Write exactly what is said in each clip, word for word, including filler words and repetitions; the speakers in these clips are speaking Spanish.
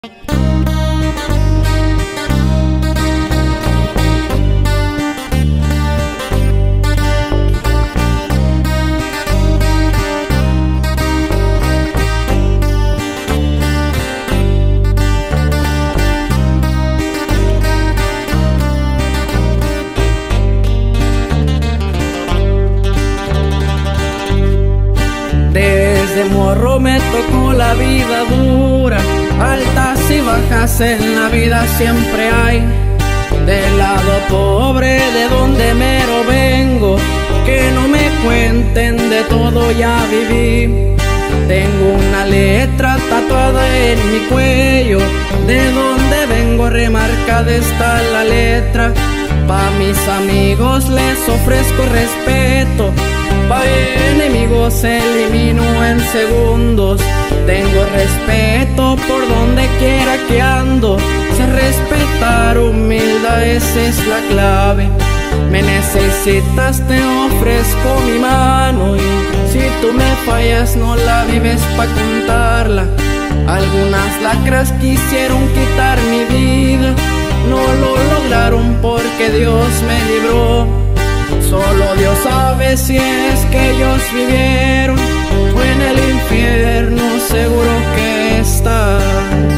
Desde morro me tocó la vida dura, altas y bajas en la vida siempre hay. Del lado pobre de donde mero vengo, que no me cuenten de todo ya viví. Tengo una letra tatuada en mi cuello, de donde vengo remarcada está la letra. Pa' mis amigos les ofrezco respeto, pa' enemigos elimino en segundos. Tengo respeto por donde quiera que ando, sé respetar humildad, esa es la clave. Me necesitas, te ofrezco mi mano, y si tú me fallas no la vives pa' contarla. Algunas lacras quisieron quitar mi vida, no lo lograron porque Dios me libró. Solo Dios sabe si es que ellos vivieron o en el infierno seguro que están.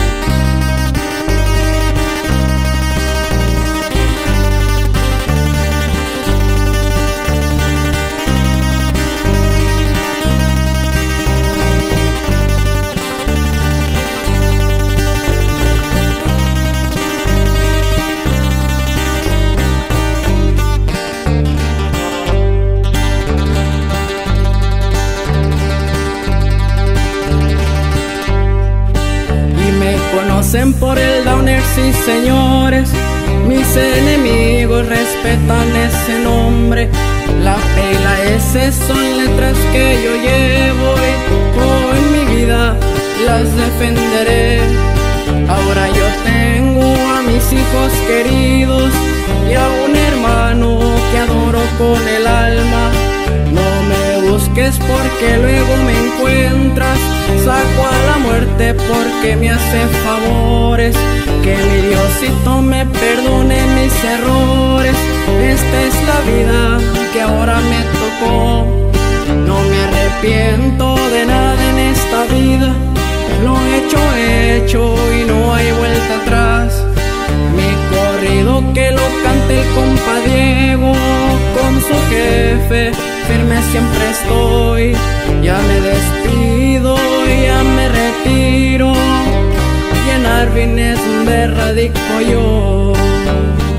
Conocen por el downer, sí señores, mis enemigos respetan ese nombre. La P y la S son letras que yo llevo y oh, en mi vida las defenderé. Ahora yo tengo a mis hijos queridos y a un hermano que adoro con el alma. No me busques porque luego me encuentras, saco a la muerte porque me hace favores. Que mi Diosito me perdone mis errores, esta es la vida que ahora me tocó. No me arrepiento de nada en esta vida, lo hecho hecho y no hay vuelta atrás. Mi corrido que lo cante el compa Diego, con su jefe firme siempre estoy. Ya me despido, ya me retiro, y en Arvin es donde radico yo.